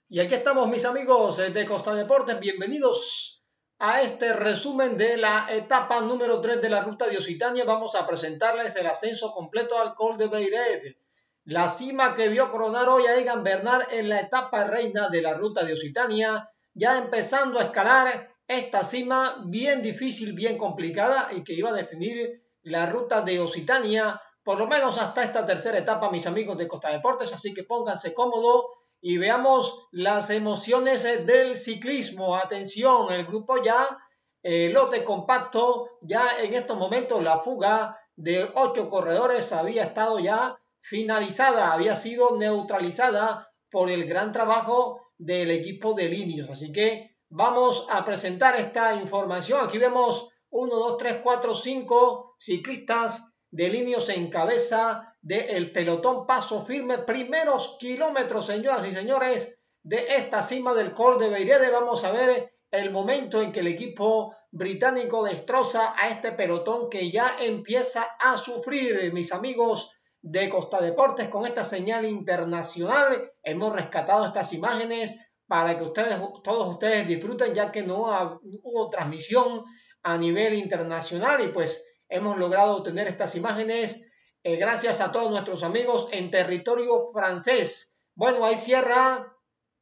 Y aquí estamos, mis amigos de Costa Deportes. Bienvenidos a este resumen de la etapa número 3 de la Ruta de Occitania. Vamos a presentarles el ascenso completo al Col de Beiret, la cima que vio coronar hoy a Egan Bernal en la etapa reina de la Ruta de Occitania, ya empezando a escalar esta cima bien difícil, bien complicada y que iba a definir la Ruta de Occitania, por lo menos hasta esta tercera etapa, mis amigos de Costa Deportes. Así que pónganse cómodos y veamos las emociones del ciclismo. Atención, el grupo ya, lote compacto, ya en estos momentos la fuga de 8 corredores había estado ya finalizada, había sido neutralizada por el gran trabajo del equipo de Ineos. Así que vamos a presentar esta información. Aquí vemos 1, 2, 3, 4, 5 ciclistas de Ineos en cabeza del pelotón paso firme. Primeros kilómetros, señoras y señores, de esta cima del Col de Beiret. Vamos a ver el momento en que el equipo británico destroza a este pelotón que ya empieza a sufrir, mis amigos de Costa Deportes, con esta señal internacional. Hemos rescatado estas imágenes para que todos ustedes disfruten, ya que no hubo transmisión a nivel internacional y pues hemos logrado obtener estas imágenes gracias a todos nuestros amigos en territorio francés. Bueno, ahí cierra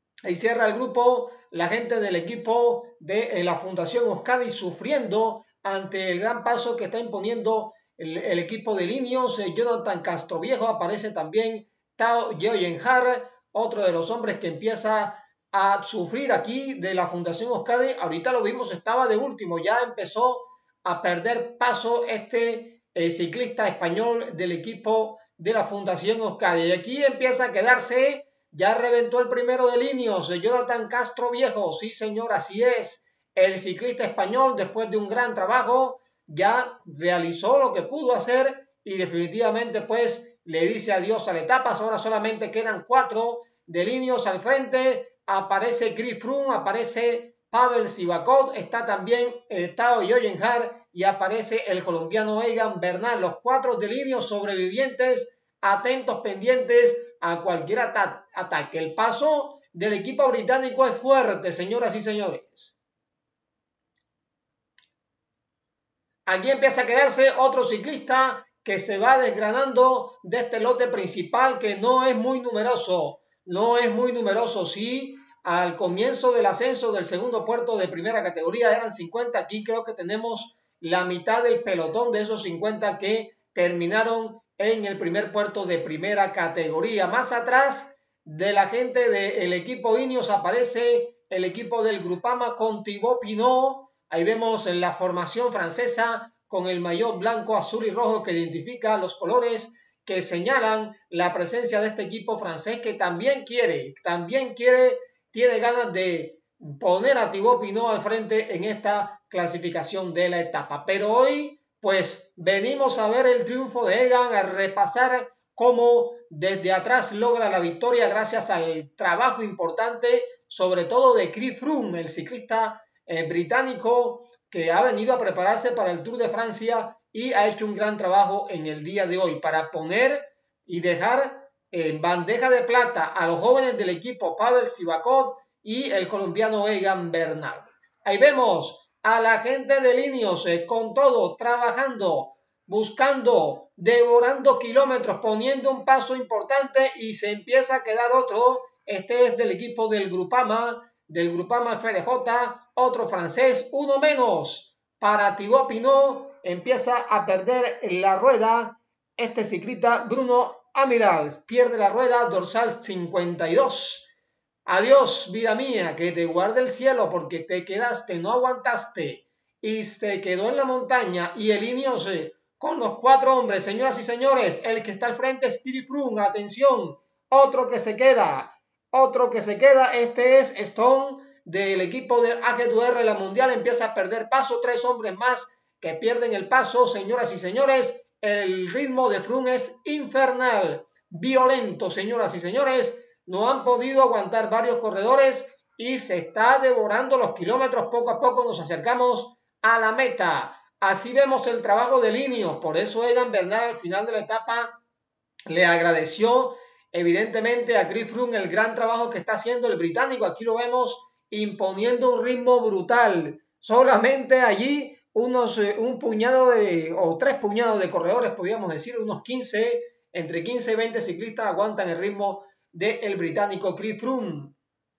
el grupo, la gente del equipo de la Fundación Euskadi sufriendo ante el gran paso que está imponiendo el equipo de Ineos. Jonathan Castroviejo aparece también, Tao Geoghegan, otro de los hombres que empieza a sufrir aquí de la Fundación Euskadi. Ahorita lo vimos, estaba de último, ya empezó a perder paso este ciclista español del equipo de la Fundación Euskadi. Y aquí empieza a quedarse, ya reventó el primero de Ineos, Jonathan Castroviejo. Sí, señor, así es. El ciclista español, después de un gran trabajo, ya realizó lo que pudo hacer y definitivamente pues le dice adiós a la etapa. Ahora solamente quedan 4 de Ineos al frente. Aparece Chris Froome, aparece Pavel Sivakov, está también Tao Geoghegan y aparece el colombiano Egan Bernal. Los 4 de Ineos sobrevivientes, atentos, pendientes a cualquier ataque. El paso del equipo británico es fuerte, señoras y señores. Aquí empieza a quedarse otro ciclista que se va desgranando de este lote principal, que no es muy numeroso. No es muy numeroso, sí. Al comienzo del ascenso del segundo puerto de primera categoría eran 50. Aquí creo que tenemos la mitad del pelotón de esos 50 que terminaron en el primer puerto de primera categoría. Más atrás de la gente del equipo Ineos aparece el equipo del Groupama con Thibaut Pinot. Ahí vemos en la formación francesa con el maillot blanco, azul y rojo que identifica los colores que señalan la presencia de este equipo francés, que también tiene ganas de poner a Thibaut Pinot al frente en esta clasificación de la etapa. Pero hoy, pues, venimos a ver el triunfo de Egan, a repasar cómo desde atrás logra la victoria gracias al trabajo importante, sobre todo de Chris Froome, el ciclista británico que ha venido a prepararse para el Tour de Francia y ha hecho un gran trabajo en el día de hoy para poner y dejar en bandeja de plata a los jóvenes del equipo Pavel Sivakov y el colombiano Egan Bernal. Ahí vemos a la gente de Ineos con todo, trabajando, buscando, devorando kilómetros, poniendo un paso importante y se empieza a quedar otro. Este es del equipo del Groupama FDJ, otro francés, uno menos para Thibaut Pinot. Empieza a perder la rueda este ciclista Bruno Amiral, pierde la rueda dorsal 52. Adiós, vida mía, que te guarde el cielo porque te quedaste, no aguantaste y se quedó en la montaña. Y el Ineos con los 4 hombres, señoras y señores, el que está al frente es Chris Froome. Atención, otro que se queda, este es Stone del equipo del AG2R. La Mundial empieza a perder paso, 3 hombres más que pierden el paso, señoras y señores. El ritmo de Froome es infernal, violento, señoras y señores. No han podido aguantar varios corredores y se está devorando los kilómetros. Poco a poco nos acercamos a la meta. Así vemos el trabajo de Ineos. Por eso Egan Bernal al final de la etapa le agradeció evidentemente a Chris Froome el gran trabajo que está haciendo el británico. Aquí lo vemos imponiendo un ritmo brutal. Solamente allí un puñado o 3 puñados de corredores, podríamos decir, unos 15, entre 15 y 20 ciclistas aguantan el ritmo del británico Chris Froome.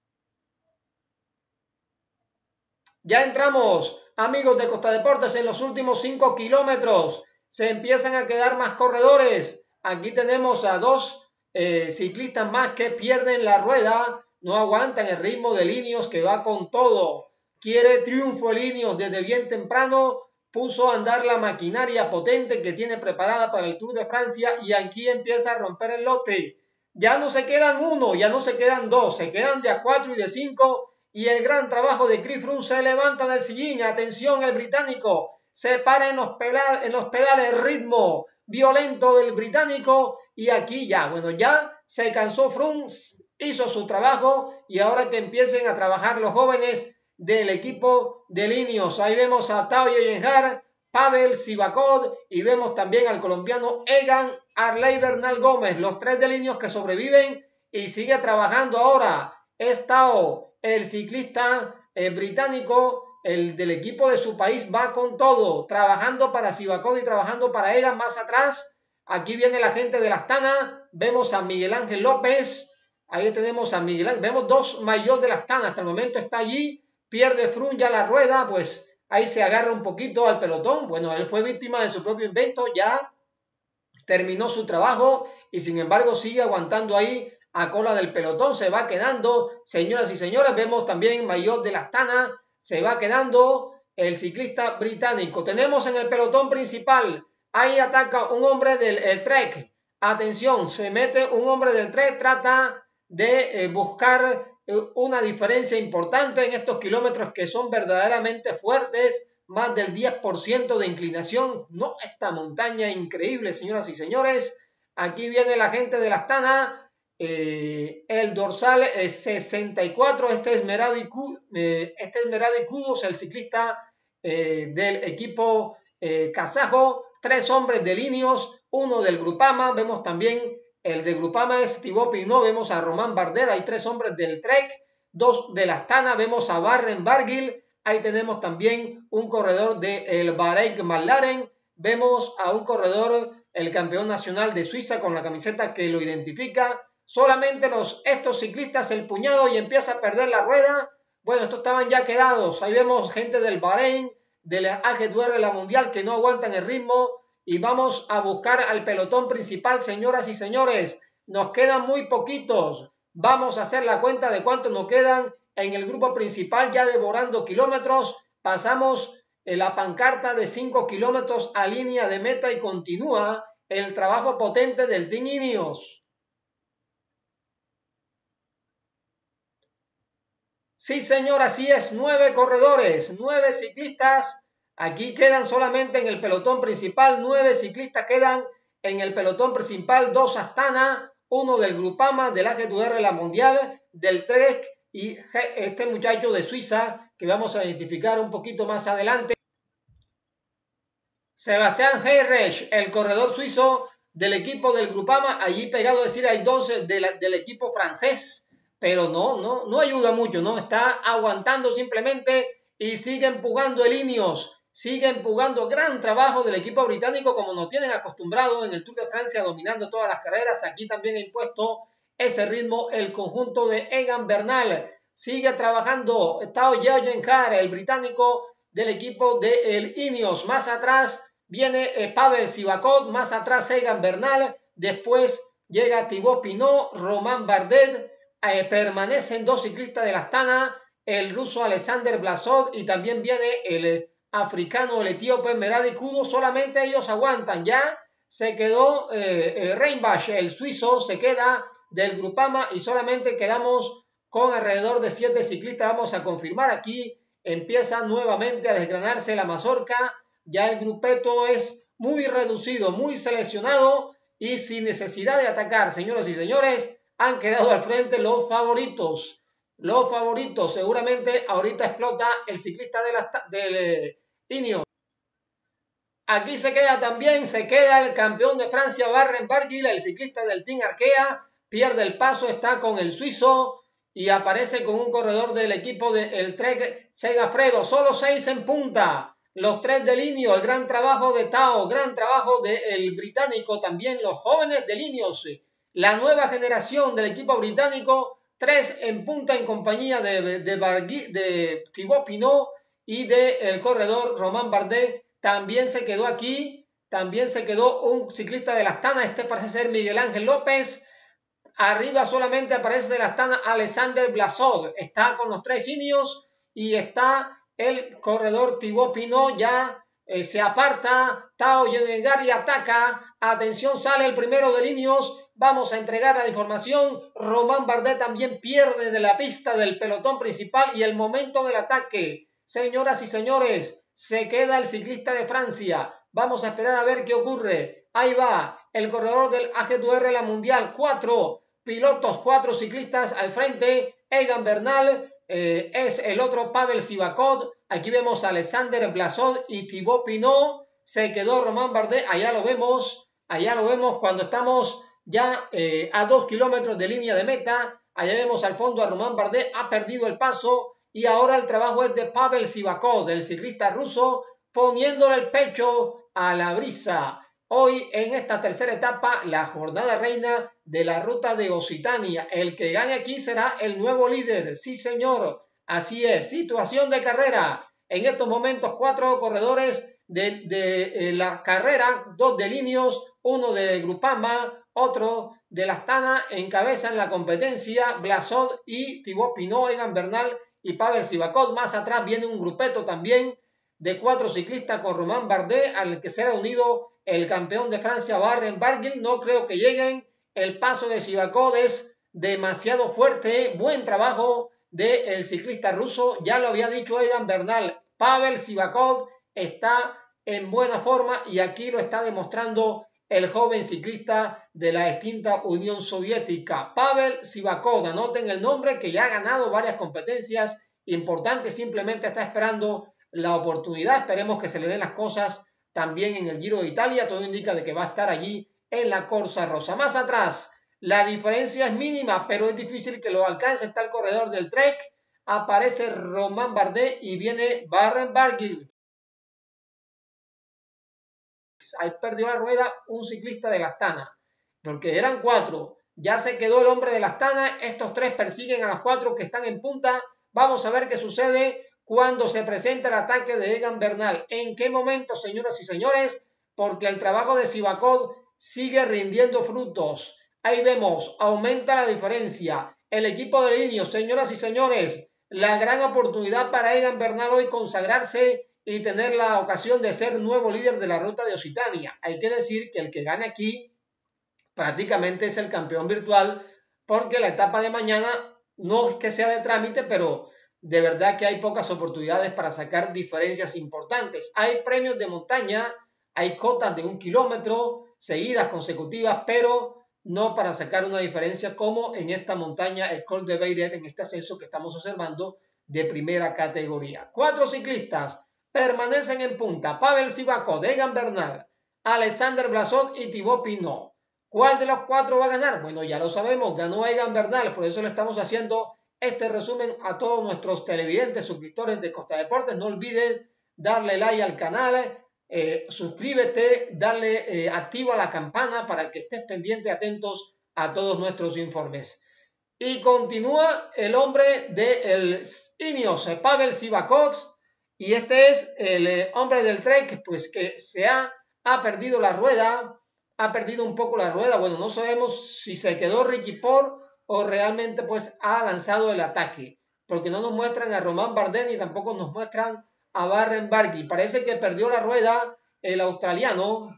Ya entramos, amigos de Costa Deportes, en los últimos 5 kilómetros. Se empiezan a quedar más corredores. Aquí tenemos a 2 ciclistas más que pierden la rueda. No aguantan el ritmo de Ineos, que va con todo. Quiere triunfo el Ineos desde bien temprano. Puso a andar la maquinaria potente que tiene preparada para el Tour de Francia y aquí empieza a romper el lote. Ya no se quedan 1, ya no se quedan 2, se quedan de a 4 y de 5. Y el gran trabajo de Chris Froome se levanta del sillín. Atención, el británico se para en los pedales, ritmo violento del británico. Y aquí ya, bueno, ya se cansó Froome, hizo su trabajo y ahora que empiecen a trabajar los jóvenes del equipo de Ineos. Ahí vemos a Tao Geoghegan, Pavel Sivakov y vemos también al colombiano Egan Arley Bernal Gómez, los 3 de Ineos que sobreviven y sigue trabajando ahora. Es Tao, el ciclista británico, el del equipo de su país, va con todo, trabajando para Sivakov y trabajando para Egan más atrás. Aquí viene la gente de la Astana, vemos a Miguel Ángel López, ahí tenemos a Miguel Ángel, vemos 2 Maillot de la Astana, hasta el momento está allí, pierde Froome ya la rueda, pues ahí se agarra un poquito al pelotón. Bueno, él fue víctima de su propio invento, ya terminó su trabajo y sin embargo sigue aguantando ahí a cola del pelotón, se va quedando, señoras y señores, vemos también Maillot de la Astana, se va quedando el ciclista británico. Tenemos en el pelotón principal, ahí ataca un hombre del Trek, atención, se mete un hombre del Trek, trata de buscar una diferencia importante en estos kilómetros que son verdaderamente fuertes, más del 10% de inclinación, no, esta montaña increíble, señoras y señores. Aquí viene la gente de la Astana, el dorsal 64, este es Meradi Kudos, el ciclista del equipo kazajo, 3 hombres de Ineos, 1 del Grupama, vemos también el de Grupama es Thibaut Pinot, vemos a Romain Bardet, hay 3 hombres del Trek, 2 de la Astana, vemos a Warren Barguil, ahí tenemos también un corredor del Bahrein McLaren, vemos a un corredor, el campeón nacional de Suiza con la camiseta que lo identifica. Solamente estos ciclistas el puñado y empieza a perder la rueda. Bueno, estos estaban ya quedados. Ahí vemos gente del Bahrein, de la AG2R, la Mundial, que no aguantan el ritmo. Y vamos a buscar al pelotón principal, señoras y señores. Nos quedan muy poquitos. Vamos a hacer la cuenta de cuántos nos quedan en el grupo principal, ya devorando kilómetros. Pasamos la pancarta de 5 kilómetros a línea de meta y continúa el trabajo potente del Team Ineos. Sí, señor, así es, 9 corredores, 9 ciclistas. Aquí quedan solamente en el pelotón principal, 9 ciclistas quedan en el pelotón principal, 2 Astana, 1 del Grupama, del AG2R, la Mundial, del Trek y este muchacho de Suiza que vamos a identificar un poquito más adelante. Sebastián Heinrich, el corredor suizo del equipo del Grupama, allí pegado, es decir, hay 12 del equipo francés, pero no ayuda mucho, ¿no? Está aguantando simplemente y sigue empujando el Ineos, sigue empujando, gran trabajo del equipo británico como nos tienen acostumbrado en el Tour de Francia, dominando todas las carreras. Aquí también ha impuesto ese ritmo el conjunto de Egan Bernal, sigue trabajando Tao Geoghegan, el británico del equipo del Ineos. Más atrás viene Pavel Sivakov, más atrás Egan Bernal, después llega Thibaut Pinot, Romain Bardet, permanecen 2 ciclistas de la Astana, el ruso Alexander Blasov y también viene el africano, el etíope Meradi Kudos. Solamente ellos aguantan, ya se quedó Reinbach, el suizo, se queda del Grupama y solamente quedamos con alrededor de 7 ciclistas. Vamos a confirmar aquí, empieza nuevamente a desgranarse la mazorca, ya el grupeto es muy reducido, muy seleccionado y sin necesidad de atacar, señoras y señores, han quedado al frente los favoritos. Los favoritos, seguramente ahorita explota el ciclista del Ineos. Aquí se queda también, se queda el campeón de Francia, Warren Barguil, el ciclista del Team Arkea, pierde el paso, está con el suizo y aparece con un corredor del equipo del Trek Segafredo. Solo 6 en punta. Los 3 de Linio, el gran trabajo de Tao, gran trabajo del británico, también los jóvenes de Linios, la nueva generación del equipo británico, 3 en punta en compañía de Thibaut Pinot y del corredor Romain Bardet. También se quedó aquí, también se quedó un ciclista de la Astana, este parece ser Miguel Ángel López. Arriba solamente aparece de la Astana Alexander Blasov, está con los 3 indios y está el corredor Thibaut Pinot, ya se aparta, Tao Geoghegan y ataca, atención, sale el primero de Linios, vamos a entregar la información, Romain Bardet también pierde de la pista del pelotón principal y el momento del ataque, señoras y señores, se queda el ciclista de Francia, vamos a esperar a ver qué ocurre, ahí va, el corredor del AG2R La Mundial, 4 pilotos, 4 ciclistas al frente, Egan Bernal, es el otro Pavel Sivakov, aquí vemos a Alexander Blasov y Thibaut Pinot, se quedó Romain Bardet, allá lo vemos cuando estamos ya a 2 kilómetros de línea de meta, allá vemos al fondo a Romain Bardet, ha perdido el paso y ahora el trabajo es de Pavel Sivakov, del ciclista ruso, poniéndole el pecho a la brisa. Hoy en esta tercera etapa, la jornada reina de la ruta de Occitania. El que gane aquí será el nuevo líder. Sí, señor. Así es. Situación de carrera. En estos momentos, 4 corredores de la carrera, 2 de Linios, 1 de Grupama, otro de la Astana, encabezan la competencia Blasov y Thibaut Pinot, Egan Bernal y Pavel Sivakov. Más atrás viene un grupeto también de 4 ciclistas con Romain Bardet, al que será unido el campeón de Francia, Warren Barguil. No creo que lleguen. El paso de Sivakov es demasiado fuerte. Buen trabajo del ciclista ruso. Ya lo había dicho Egan Bernal. Pavel Sivakov está en buena forma y aquí lo está demostrando el joven ciclista de la extinta Unión Soviética. Pavel Sivakov, anoten el nombre, que ya ha ganado varias competencias importantes. Simplemente está esperando la oportunidad. Esperemos que se le den las cosas también en el Giro de Italia, todo indica de que va a estar allí en la Corsa Rosa. Más atrás, la diferencia es mínima, pero es difícil que lo alcance. Está el corredor del Trek, aparece Romain Bardet y viene Warren Barguil. Ahí perdió la rueda un ciclista de la Astana, porque eran 4. Ya se quedó el hombre de la Astana, estos 3 persiguen a los 4 que están en punta. Vamos a ver qué sucede cuando se presenta el ataque de Egan Bernal. ¿En qué momento, señoras y señores? Porque el trabajo de Sivakov sigue rindiendo frutos. Ahí vemos, aumenta la diferencia. El equipo de Linios, señoras y señores, la gran oportunidad para Egan Bernal hoy consagrarse y tener la ocasión de ser nuevo líder de la ruta de Occitania. Hay que decir que el que gane aquí prácticamente es el campeón virtual, porque la etapa de mañana no es que sea de trámite, pero de verdad que hay pocas oportunidades para sacar diferencias importantes. Hay premios de montaña, hay cotas de 1 kilómetro, seguidas, consecutivas, pero no para sacar una diferencia como en esta montaña, el Col de Beiret, en este ascenso que estamos observando de primera categoría. 4 ciclistas permanecen en punta: Pavel Sivakov, Egan Bernal, Alexander Blasov y Thibaut Pinot. ¿Cuál de los 4 va a ganar? Bueno, ya lo sabemos, ganó Egan Bernal, por eso le estamos haciendo este resumen a todos nuestros televidentes, suscriptores de Costa Deportes. No olvides darle like al canal, suscríbete, darle activa la campana para que estés pendiente, atentos a todos nuestros informes. Y continúa el hombre del Ineos, Pavel Sivakov, y este es el hombre del Trek, pues que ha perdido la rueda, ha perdido un poco la rueda. Bueno, no sabemos si se quedó Ricky Porte o realmente pues ha lanzado el ataque, porque no nos muestran a Romain Bardet ni tampoco nos muestran a Warren Barguil. Parece que perdió la rueda el australiano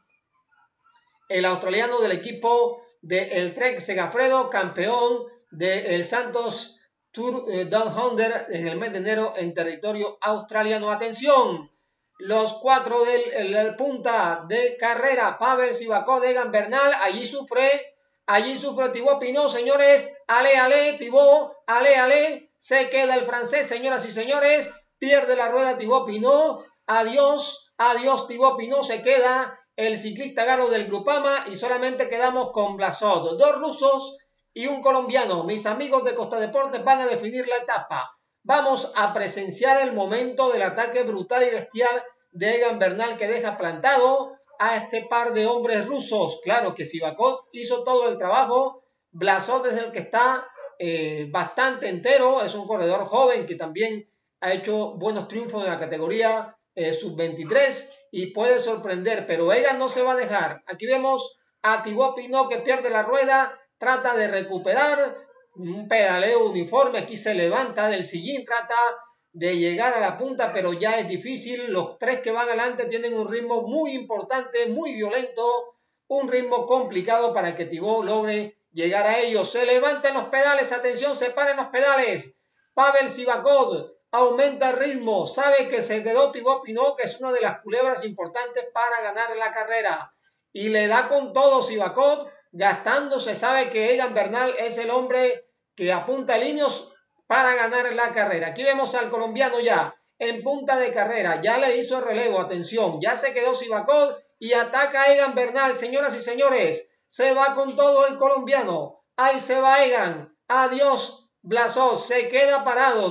del equipo del Trek Segafredo, campeón del Santos Tour Down Under en el mes de enero en territorio australiano. Atención, los 4 del punta de carrera: Pavel Sivakov, Egan Bernal. Allí sufre Thibaut Pinot, señores. Ale, Thibaut, ale. Se queda el francés, señoras y señores. Pierde la rueda Thibaut Pinot. Adiós, Thibaut Pinot. Se queda el ciclista galo del Grupama y solamente quedamos con Blasov. 2 rusos y un colombiano. Mis amigos de Costa Deportes van a definir la etapa. Vamos a presenciar el momento del ataque brutal y bestial de Egan Bernal, que deja plantado a este par de hombres rusos. Claro que Sivakov hizo todo el trabajo. Blasov es el que está bastante entero. Es un corredor joven que también ha hecho buenos triunfos en la categoría sub-23 y puede sorprender, pero Egan no se va a dejar. Aquí vemos a Thibaut Pinot, que pierde la rueda, trata de recuperar un pedaleo uniforme. Aquí se levanta del sillín, trata de llegar a la punta, pero ya es difícil. Los tres que van adelante tienen un ritmo muy importante, muy violento, un ritmo complicado para que Thibaut logre llegar a ellos. Se levantan los pedales, atención, se paran los pedales. Pavel Sivakov aumenta el ritmo, sabe que se quedó Thibaut Pinot, que es una de las culebras importantes para ganar la carrera, y le da con todo Sivakov, gastándose. Sabe que Egan Bernal es el hombre que apunta líneas para ganar la carrera. Aquí vemos al colombiano ya en punta de carrera, ya le hizo el relevo, atención, ya se quedó Sivakov y ataca a Egan Bernal. Señoras y señores, se va con todo el colombiano, ahí se va Egan, adiós Blasov, se queda parado,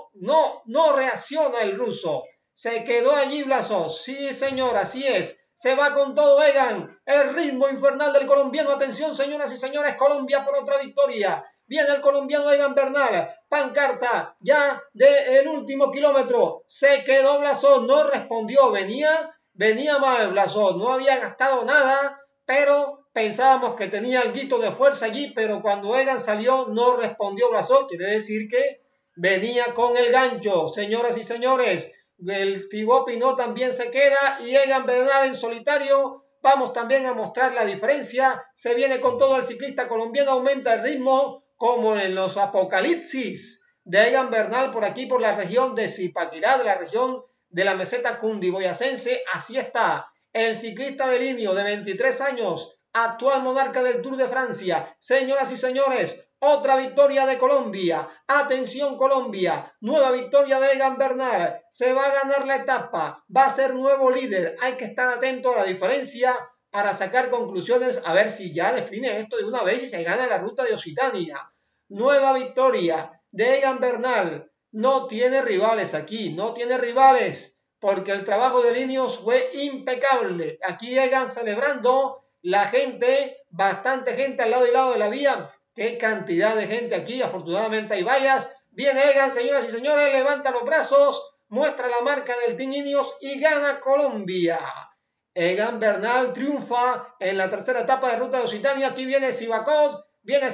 no reacciona el ruso, se quedó allí Blasov. Sí señor, así es, se va con todo Egan, el ritmo infernal del colombiano. Atención señoras y señores, Colombia por otra victoria. Viene el colombiano Egan Bernal, pancarta ya del último kilómetro, se quedó Blasov, no respondió, venía mal Blasov, no había gastado nada, pero pensábamos que tenía algo de fuerza allí, pero cuando Egan salió no respondió Blasov, quiere decir que venía con el gancho. Señoras y señores, el Thibaut Pinot también se queda y Egan Bernal en solitario. Vamos también a mostrar la diferencia. Se viene con todo el ciclista colombiano, aumenta el ritmo como en los apocalipsis de Egan Bernal por aquí, por la región de Zipaquirá, de la región de la meseta cundiboyacense. Así está el ciclista de Linio de 23 años, actual monarca del Tour de Francia. Señoras y señores, otra victoria de Colombia. Atención Colombia, nueva victoria de Egan Bernal. Se va a ganar la etapa, va a ser nuevo líder. Hay que estar atento a la diferencia para sacar conclusiones, a ver si ya define esto de una vez y se gana la ruta de Occitania. Nueva victoria de Egan Bernal. No tiene rivales aquí, no tiene rivales, porque el trabajo de Linios fue impecable. Aquí Egan celebrando, la gente, bastante gente al lado y lado de la vía. Qué cantidad de gente aquí, afortunadamente hay vallas. Viene Egan, señoras y señores, levanta los brazos, muestra la marca del Team Ineos y gana Colombia. Egan Bernal triunfa en la tercera etapa de ruta de Occitania. Aquí viene Sivakov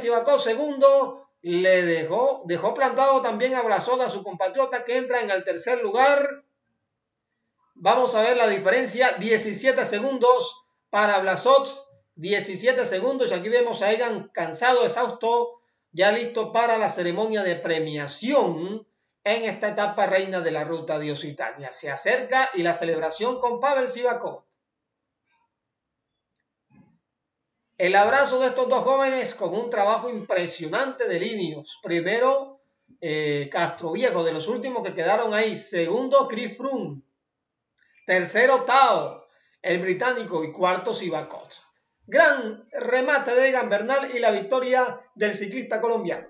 segundo. Le dejó plantado también a Blasov, a su compatriota, que entra en el tercer lugar. Vamos a ver la diferencia, 17 segundos para Blasov, 17 segundos. Y aquí vemos a Egan cansado, exhausto, ya listo para la ceremonia de premiación en esta etapa reina de la ruta de Occitania. Se acerca y la celebración con Pavel Sivakov. El abrazo de estos dos jóvenes con un trabajo impresionante de Linios. Primero, Castroviejo, de los últimos que quedaron ahí. Segundo, Chris Froome. Tercero, Tao, el británico. Y cuarto, Sivakov. Gran remate de Egan Bernal y la victoria del ciclista colombiano.